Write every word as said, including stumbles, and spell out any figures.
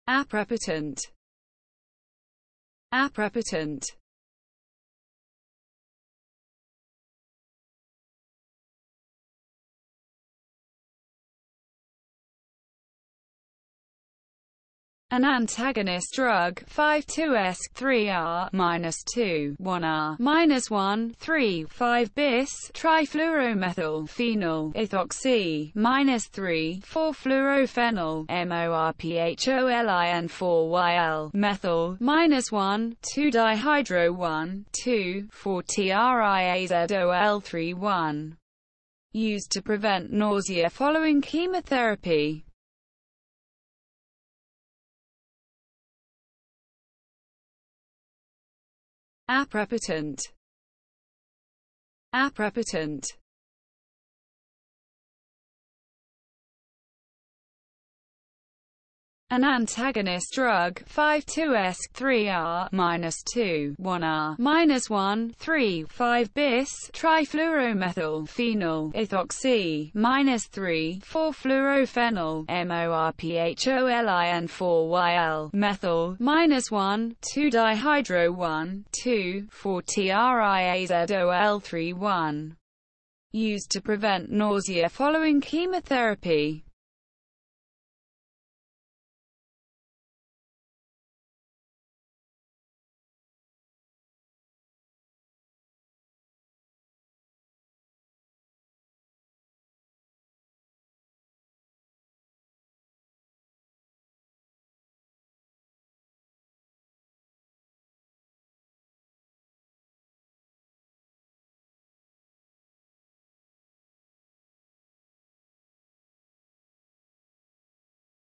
Aprepitant. Aprepitant. An antagonist drug, five two S, three R, minus two, one R, minus one, three, five bis, trifluoromethyl, phenyl, ethoxy, minus three, four fluorophenyl, morphol, four Y L, methyl, minus one, two dihydro one, two, four triazol three one. Used to prevent nausea following chemotherapy. Aprepitant. Aprepitant. An antagonist drug, five two S, three R, minus two, one R, minus one, three, five bis, trifluoromethyl, phenyl, ethoxy, minus three, four fluorophenyl, morphol, four Y L, methyl, minus one, two dihydro one, two, four triazol three one. Used to prevent nausea following chemotherapy.